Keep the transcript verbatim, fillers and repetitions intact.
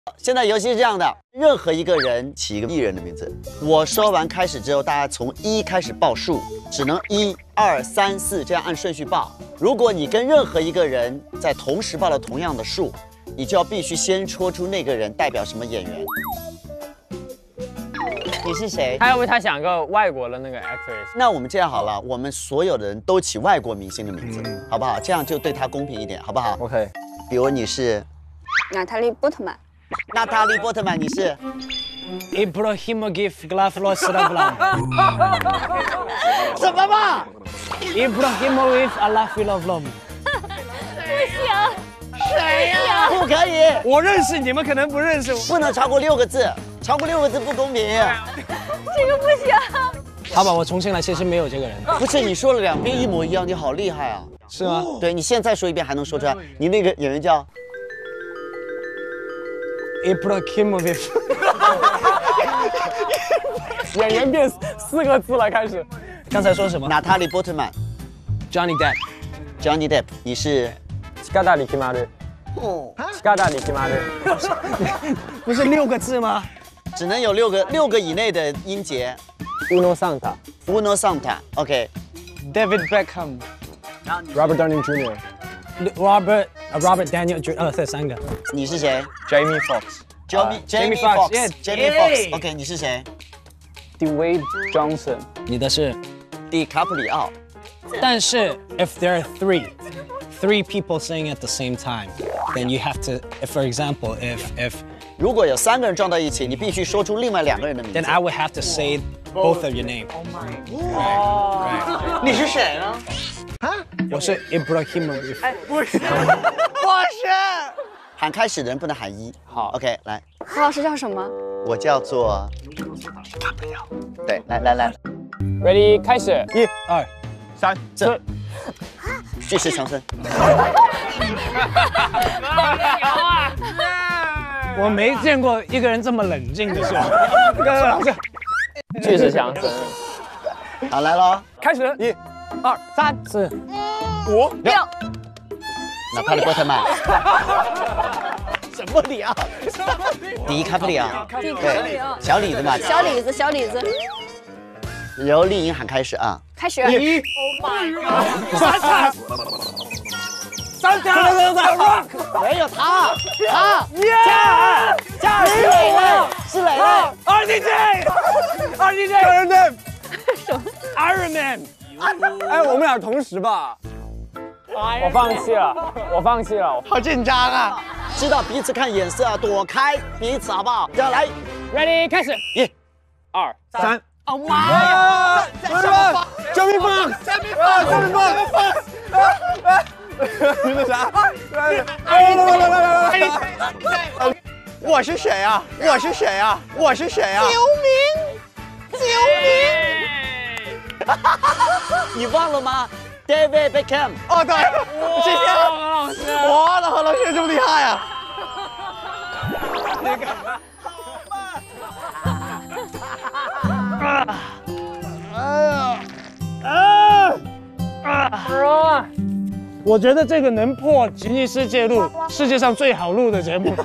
现在游戏是这样的，任何一个人起一个艺人的名字，我说完开始之后，大家从一开始报数，只能一二三四这样按顺序报。如果你跟任何一个人在同时报了同样的数，你就要必须先戳出那个人代表什么演员。你是谁？ 他要不他想个外国的那个 actress？ 那我们这样好了，我们所有的人都起外国明星的名字，嗯、好不好？这样就对他公平一点，好不好 ？OK。 比如你是娜塔莉·波特曼。 娜塔莉·波特曼，你是 Ibrahimov Glaflosravlam。 什么嘛 ？Ibrahimov Alafilovlom。 不行， 谁呀？不可以， 我认识你们，可能不认识。 不能超过六个字，超过六个字不公平。 这个不行。 好吧，我重新来，其实没有这个人。 不是，你说了两遍一模一样，你好厉害啊！ 是吗？ 对，你现在说一遍还能说出来。你那个演员叫？ Ibrahimov， 演员变四个字了，开始。 刚才说什么？ 娜塔莉·波特曼 ，Johnny Depp，Johnny Depp， 你是？ 치카다리決まる。 哦， 치카다리決まる。 不是六个字吗？ 只能有六个六个以内的音节。 Uno Santa。 Uno Santa，OK。David Beckham。Robert Downey Junior Robert Robert Daniel Junior 呃，这三个。 你是谁 ？Jamie Foxx。Jamie Jamie Foxx。Jamie Foxx。OK， 你是谁 ？Dwayne Johnson。 你的是迪卡普里奥。 但是 if there are three three people saying at the same time, then you have to, for example, if if 如果有三个人撞到一起，你必须说出另外两个人的名字。 Then I would have to say both of your name. Oh my God！ 你是谁呢？ 啊？我是 Ibrahimov。 哎，不是，我是。喊开始的人不能喊一。 好 ，OK， 来。 何老师叫什么？ 我叫做。对，来来来 ，Ready， 开始， 一、二、 三， 这。巨石强森。 我没见过一个人这么冷静的是吧？刚刚老师， 巨石强森。 好，来喽， 开始，一、二、三、四、五、 六。 娜塔莉·波特曼。什么里奥？迪卡普里奥。 迪卡普里奥。 小李子嘛。 小李子，小李子。 由丽颖喊开始啊。 开始。 一。 Oh my god！ 三三。三三三三 rock， 没有他，他， 耶， 加是磊磊，是磊磊 ，R D J，R D J，Iron Man， 什么 ？Iron Man， 哎，我们俩同时吧？我放弃了，我放弃了， 好紧张啊！知道彼此看眼色啊，躲开彼此好不好？这样来 ，Ready， 开始， 一、 二、三。 哦妈呀！ 什么？救命棒！救命棒！救命棒！ 你那啥？ 我是谁啊？我是谁啊？我是谁啊？ 救命！救命！ 你忘了吗 ？David Beckham。 哦，对， 谢谢何老师。 哇，那何老师这么厉害啊！那个。 哎呀！啊啊！我觉得这个能破吉尼斯纪录，世界上最好录的节目。